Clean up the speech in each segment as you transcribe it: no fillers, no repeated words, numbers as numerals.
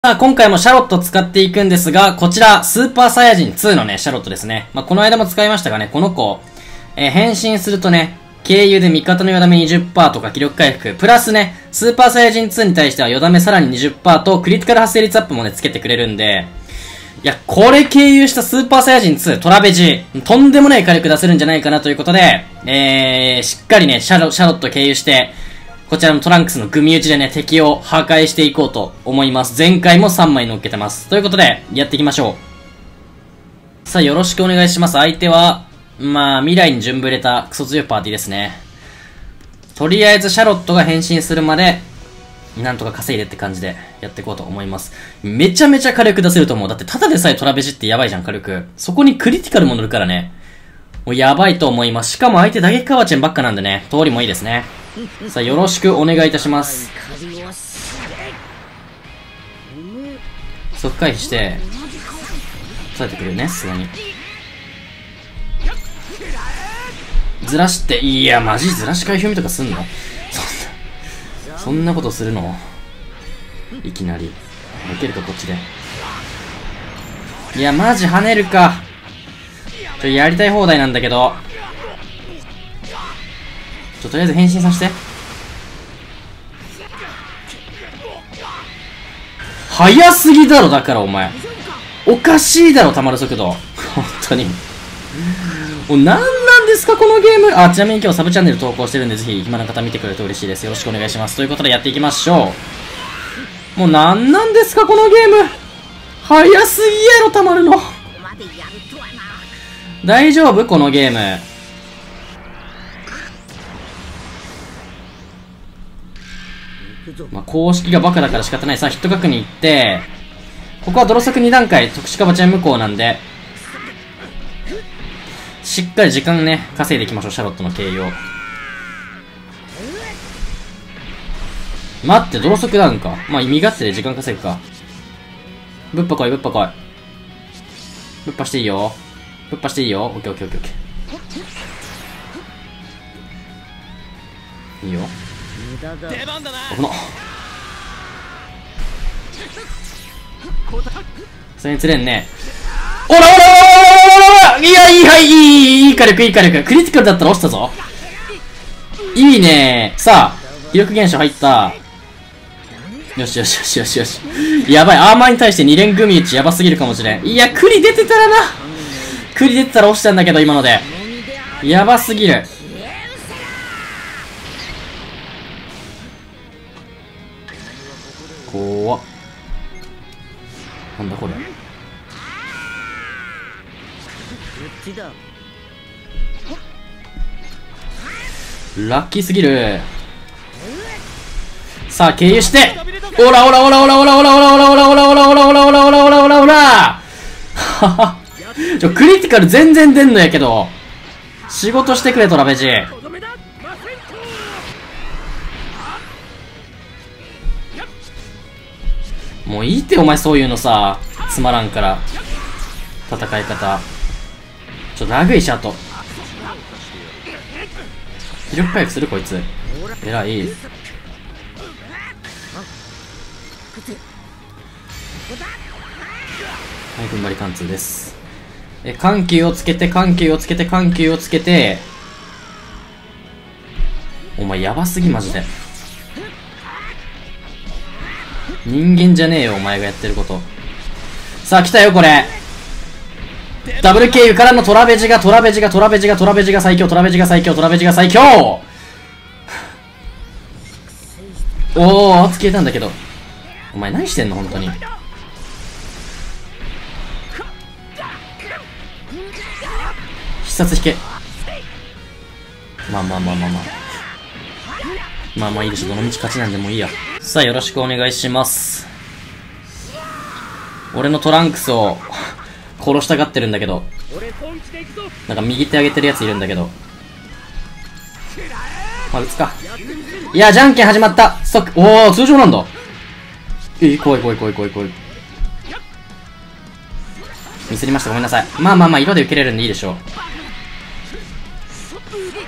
さあ、今回もシャロットを使っていくんですが、こちら、スーパーサイヤ人2のね、シャロットですね。この間も使いましたがね、この子、変身するとね、経由で味方のよだめ 20% とか気力回復、プラスね、スーパーサイヤ人2に対してはよだめさらに 20% とクリティカル発生率アップもね、つけてくれるんで、いや、これ経由したスーパーサイヤ人2、トラベジ、とんでもない火力出せるんじゃないかなということで、しっかりね、シャロット経由して、こちらのトランクスの組み打ちでね、敵を破壊していこうと思います。前回も3枚乗っけてます。ということで、やっていきましょう。さあ、よろしくお願いします。相手は、未来に順ぶれたクソ強いパーティーですね。とりあえず、シャロットが変身するまで、なんとか稼いでって感じでやっていこうと思います。めちゃめちゃ火力出せると思う。だって、ただでさえトラベジってやばいじゃん、火力。そこにクリティカルも乗るからね。もうやばいと思います。しかも相手打撃カワチェンばっかなんでね、通りもいいですね。さあ、よろしくお願いいたします。即回避して、抑えてくれるね、さすがに。ずらして、いや、マジずらし回避みとかすんの？そんなことするの？いきなり。いけるか、こっちで。いや、マジ跳ねるか。やりたい放題なんだけど。とりあえず変身させて。早すぎだろ、だからお前。おかしいだろ、溜まる速度。本当に。もう何なんですか、このゲーム。ちなみに今日サブチャンネル投稿してるんで、ぜひ暇な方見てくれると嬉しいです。よろしくお願いします。ということでやっていきましょう。もう何なんですか、このゲーム。早すぎやろ、溜まるの。大丈夫？このゲーム。公式がバカだから仕方ない。さあ、ヒット確認いって、ここは泥作2段階、特殊化バチャン無効なんで、しっかり時間ね、稼いでいきましょう、シャロットの経由を。待って、泥作ダウンか。意味勝手で時間稼ぐか。ぶっぱ来い、ぶっぱ来い。ぶっぱしていいよ。ぶっぱしていいよ。オッケーオッケーオッケーオッケー。いいよ。危なっ。それに釣れんね。おらおらおらおらおらおら、いや、いい火力、いい火力。クリティカルだったら押したぞ。いいね。さあ、威力減少入った。よしよしよしよしよし。やばい、アーマーに対して2連組打ちやばすぎるかもしれん。いや、クリ出てたらな。クリ出てたら押したんだけど、今ので。やばすぎる。怖っ。なんだこれ。ラッキーすぎる。さあ、経由して、オラオラオラオラオラオラオラオラオラオラオラオラオラオラオラオラオラオラはは。クリティカル全然出んのやけど、仕事してくれ、トラベジ。もういいって、お前そういうのさ、つまらんから。戦い方。ラグいし、あと。気力回復するこいつ。えらい。はい、踏ん張り貫通です。緩急をつけて、緩急をつけて、緩急をつけて。お前やばすぎ、マジで。人間じゃねえよ、お前がやってること。さあ、来たよ、これ。ダブル経由からのトラベジが最強、トラベジが最強、トラベジが最強。おー、消えたんだけど。お前何してんの、本当に。必殺引け。いいでしょ。どの道勝ちなんでもいいや。さあ、よろしくお願いします。俺のトランクスを殺したがってるんだけど。なんか右手上げてるやついるんだけど。撃つか。いや、じゃんけん始まった。ストック。おー、通常なんだ。怖い。ミスりました。ごめんなさい。色で受けれるんでいいでしょう。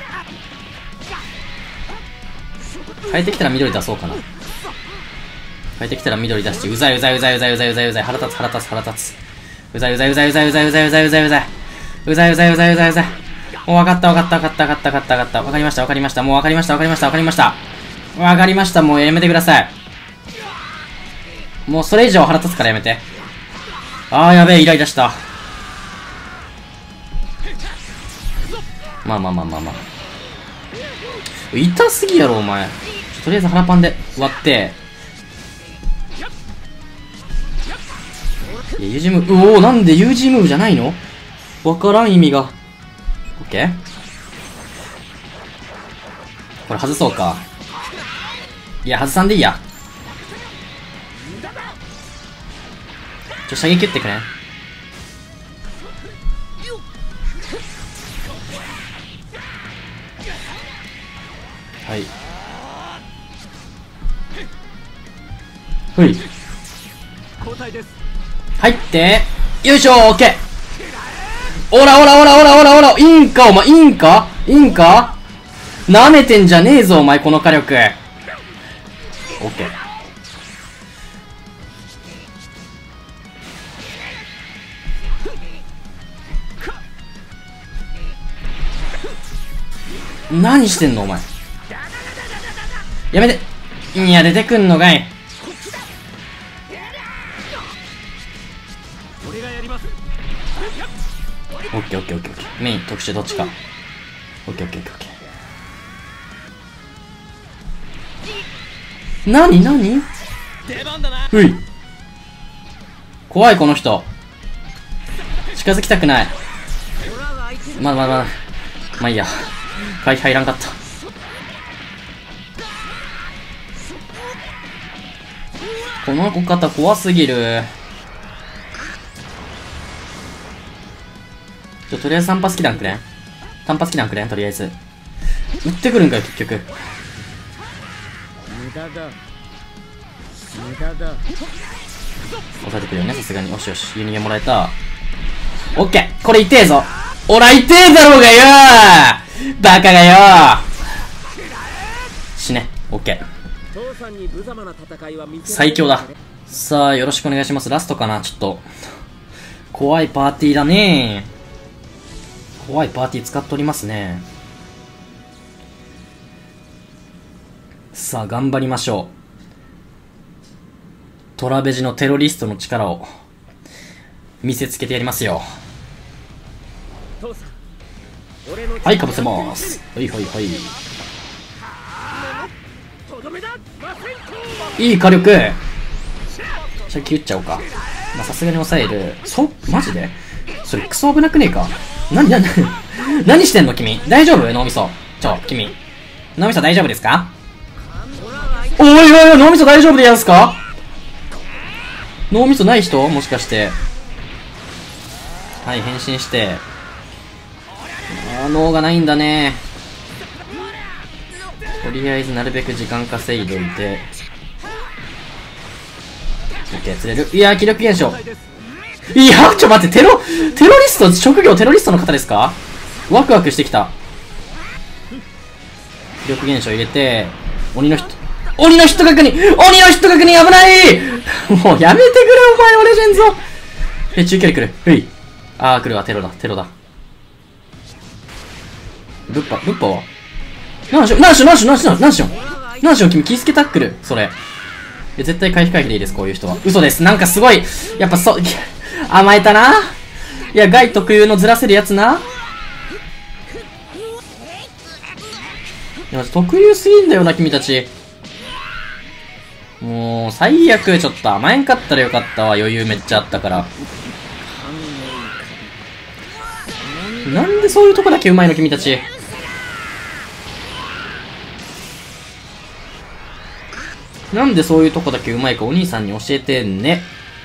変えてきたら緑出そうかな。 変えてきたら緑出して、うざいうざいうざいうざいうざいうざいうざい。腹立つ腹立つ腹立つ。うざいうざいうざいうざいうざいうざいうざいうざいうざい。うざいうざいうざいうざいうざい。もうわかったわかったわかったわかったわかったわかった。わかりましたわかりました。もうわかりましたわかりましたわかりました。わかりました。もうやめてください。もうそれ以上腹立つからやめて。あーやべえ、イライラした。まあまあまあまあまあ。痛すぎやろ、お前。とりあえず腹パンで割って。いや、UG ムーブ、おお、なんで UG ムーブじゃないの？わからん意味が。オッケー？これ外そうか。いや、外さんでいいや。射撃打ってくれ。はい。ほい。入って。よいしょー、オッケー。おらおらおらおらおらおら、いいんかお前、いいんかいいんか舐めてんじゃねえぞお前、この火力。オッケー。何してんのお前。やめて。いや、出てくんのかい。オッケーオッケーオッケーオッケー。メイン、特殊どっちか。オッケーオッケーオッケーオッケー。なになに？うい。怖いこの人。近づきたくない。まだまだまだ。まあいいや。回避入らんかった。この子方怖すぎる。とりあえず単発機弾くれん。単発機弾くれん、とりあえず。撃ってくるんかよ、結局。無駄だ。無駄だ。抑えてくるよね、さすがに。よしよし、ユニゲもらえた。オッケー、これ痛えぞ。おら、痛えだろうがよー、バカがよー。死ね。オッケー。最強だ。さあ、よろしくお願いします。ラストかな、ちょっと。怖いパーティーだねー。怖いパーティー使っておりますね。さあ、頑張りましょう。トラベジのテロリストの力を見せつけてやりますよ。はい、かぶせます。ほいほいほい。いい火力。射撃撃っちゃおうか。まあ、さすがに抑える。マジでそれクソ危なくねえか。何してんの君。大丈夫脳みそ。君。脳みそ大丈夫ですか？おいおいおい、脳みそ大丈夫でやんすか？脳みそない人もしかして。はい、変身して。脳がないんだね。とりあえずなるべく時間稼いどいて。オッケー、釣れる。いやー、気力減少。いや、待って、テロリスト、職業テロリストの方ですか？ワクワクしてきた。気力減少入れて、鬼の人確認危ないもうやめてくれ、お前、俺じゃんぞ。中距離来る。来るわ、テロだ。ルッパは何しよん、君、キースケタックル、それ。絶対回避でいいです、こういう人は。嘘です。なんかすごい、やっぱ甘えたな。いや、ガイ特有のずらせるやつな。いや、特有すぎんだよな、君たち。もう、最悪、ちょっと甘えんかったらよかったわ。余裕めっちゃあったから。なんでそういうとこだけうまいの、君たち。なんでそういうとこだけうまいかお兄さんに教えてね。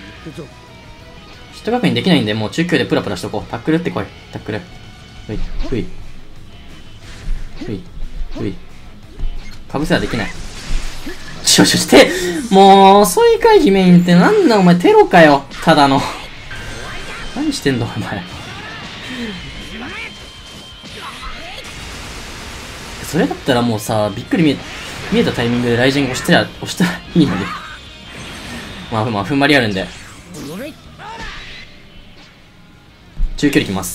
一確認できないんで、もう中距離でプラプラしとこう。タックルってこい。タックル。ふい。かぶせはできない。もう、遅い回避メインってなんだお前、テロかよ。ただの。何してんのお前。それだったらもうさ、びっくり見えたタイミングでライジング押したらいいのに。 まあ踏ん張りあるんで。中距離きます。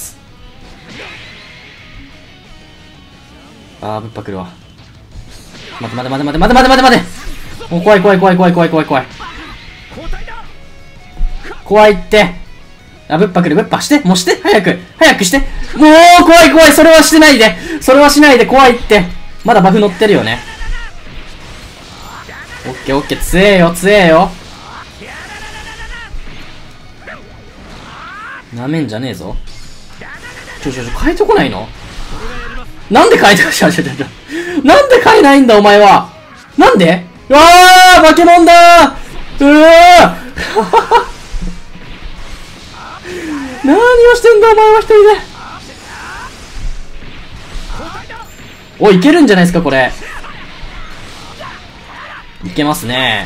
あー、ぶっぱくるわ。待て待て待て待て待て待て待て待て。もう怖い怖い怖い怖い怖い怖い怖い。怖いって。あ、ぶっぱくる、ぶっぱして。もうして。早く。早くして。もう怖い怖い。それはしてないで。それはしないで。怖いって。まだバフ乗ってるよね。オッケーオッケー。強えよ、強えよ。なめんじゃねえぞ。変えてこないの？なんで変えてこないなんで変えないんだお前は。なんで？うわー、化け物だー。うわー何をしてんだお前は一人で。おい、いけるんじゃないですかこれ。いけますね。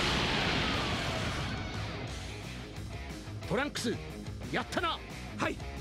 トランクス、やったな。はい。